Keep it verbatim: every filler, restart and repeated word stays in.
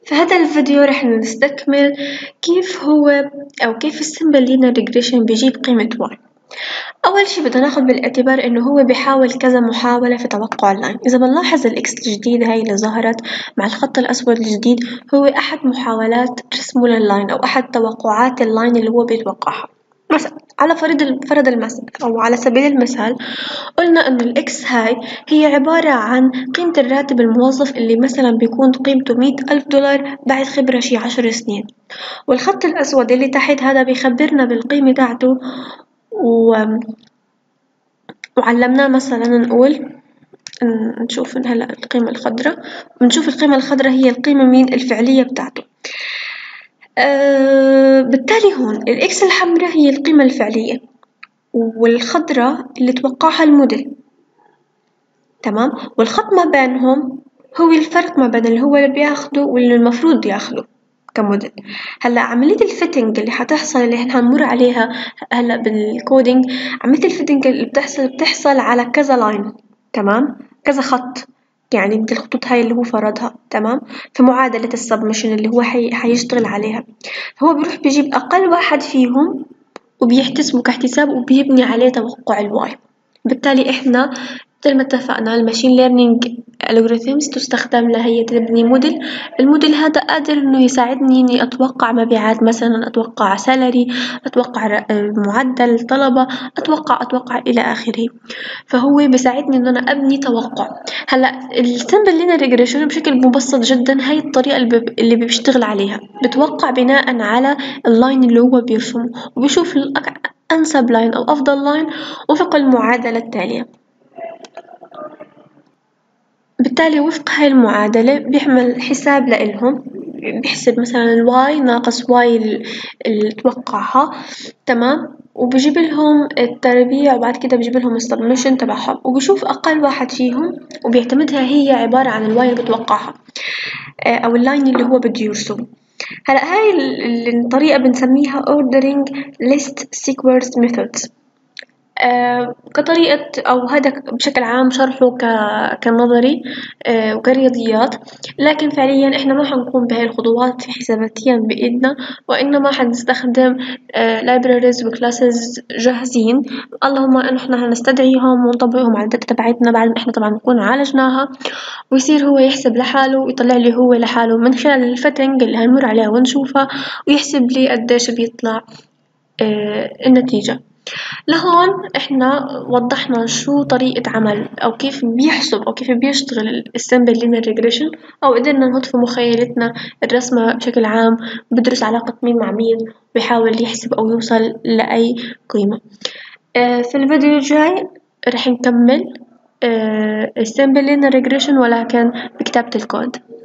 في هذا الفيديو رح نستكمل كيف هو أو كيف السمبل لينير ريجريشن بيجيب قيمة واي. أول شي بدنا ناخد بالاعتبار إنه هو بيحاول كذا محاولة في توقع اللاين. إذا بنلاحظ الإكس الجديدة هاي اللي ظهرت مع الخط الأسود الجديد هو أحد محاولات رسمه لللاين أو أحد توقعات اللاين اللي هو بيتوقعها. مثلا على فرض فرض المثل أو على سبيل المثال قلنا إنه الإكس هاي هي عبارة عن قيمة الراتب الموظف اللي مثلا بيكون قيمته مية ألف دولار بعد خبرة شي عشر سنين، والخط الأسود اللي تحت هذا بيخبرنا بالقيمة تاعته و... وعلمناه مثلا نقول نشوف هلا القيمة الخضراء، بنشوف القيمة الخضراء هي القيمة مين الفعلية بتاعته. أه بالتالي هون الإكس الحمراء هي القيمة الفعلية والخضراء اللي توقعها الموديل، تمام؟ والخط ما بينهم هو الفرق ما بين اللي هو اللي بياخده واللي المفروض ياخده كموديل. هلا عملية الفيتنج اللي حتحصل اللي احنا هنمر عليها هلا بالكودينج، عملية الفيتنج اللي بتحصل بتحصل على كذا لاين، تمام؟ كذا خط، يعني من الخطوط هاي اللي هو فرضها، تمام؟ في معادلة السبمشن اللي هو حي... حيشتغل عليها، هو بيروح بيجيب أقل واحد فيهم وبيحتسبه كاحتساب وبيبني عليه توقع الواي. بالتالي احنا مثل ما اتفقنا الماشين ليرنينج algorithms تستخدم لهي تبني موديل. الموديل هذا قادر انه يساعدني اني اتوقع مبيعات، مثلا اتوقع سالري، اتوقع معدل طلبة، اتوقع اتوقع الى اخره، فهو بيساعدني ان انا ابني توقع. هلا السمبل لينير ريجريشن بشكل مبسط جدا هاي الطريقة اللي, بي اللي بيشتغل عليها، بتوقع بناء على اللاين اللي هو بيرسمه وبيشوف انسب لاين او افضل لاين وفق المعادلة التالية. بالتالي وفق هاي المعادلة بيعمل حساب لإلهم، بيحسب مثلا الواي ناقص واي اللي توقعها، تمام؟ وبيجيب لهم التربيع وبعد كده بيجيب لهم السبمشن تبعهم وبيشوف أقل واحد فيهم وبيعتمدها هي عبارة عن الواي اللي بتوقعها أو اللاين اللي هو بده يرسمه. هلا هاي الطريقة بنسميها ordering list sequence methods. آه كطريقة أو هذا بشكل عام شرحه كنظري آه وكرياضيات، لكن فعليا إحنا ما حنقوم بهاي الخطوات في حساباتيا بإيدنا، وإنما حنستخدم آه libraries و classes جاهزين، اللهم إنه إحنا هنستدعيهم ونطبقهم على الداتا تبعتنا بعد ما إحنا طبعا نكون عالجناها، ويصير هو يحسب لحاله ويطلع لي هو لحاله من خلال الفتنج اللي هنمر عليها ونشوفها ويحسب لي قديش بيطلع آه النتيجة. لهون احنا وضحنا شو طريقة عمل او كيف بيحسب او كيف بيشتغل السمبل لينير ريجريشن، او قدرنا نحط في مخيلتنا الرسمة بشكل عام، بدرس علاقة مين مع مين ويحاول يحسب او يوصل لأي قيمة. آه في الفيديو الجاي رح نكمل آه السمبل لينير ريجريشن ولكن بكتابة الكود.